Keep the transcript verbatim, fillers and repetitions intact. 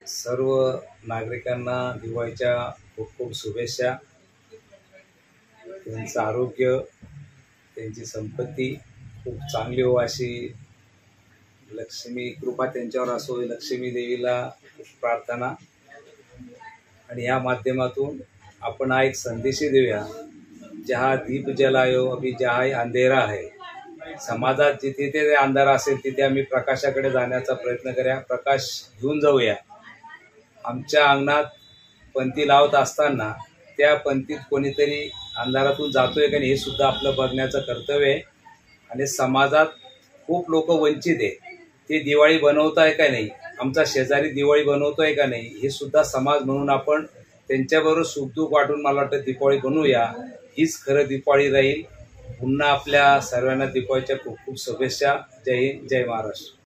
सर्व नागरिकांना दिवाळीच्या खूप खूप शुभेच्छा। त्यांचं आरोग्य, त्यांची संपत्ती खूप चांगली हो अशी लक्ष्मी कृपा त्यांच्यावर असो, लक्ष्मी देवीला प्रार्थना। आणि या माध्यमातून आपण हा एक संदेश देऊया, जहाँ दीप जलायो अभी जहाँ अंधेरा है। समाजात जिथे ते अंधार असेल तिथे आम्ही प्रकाशाकडे जाण्याचा प्रयत्न करूया, प्रकाश घेऊन जाऊया। आमच्या अंगणात पंती लावत असताना त्या पंतीत कोणीतरी अंधारातून जातोय का नाही हे सुद्धा आपलं बघण्याचं कर्तव्य आहे। आणि समाजात खूप लोक वंचित आहे, ते दिवाळी बनवताय का नाही, आमचा शेजारी दिवाळी बनवतोय का नाही हे सुद्धा समाज म्हणून आपण त्यांच्याबरोबर सुखदुःख वाटून मला वाटतं दिवाळी बनवूया, हीच खरं दिवाळी राहील। पुन्हा आपल्या सर्वांना दिवाळीच्या खूप खूप शुभेच्छा। जय हिंद, जय महाराष्ट्र।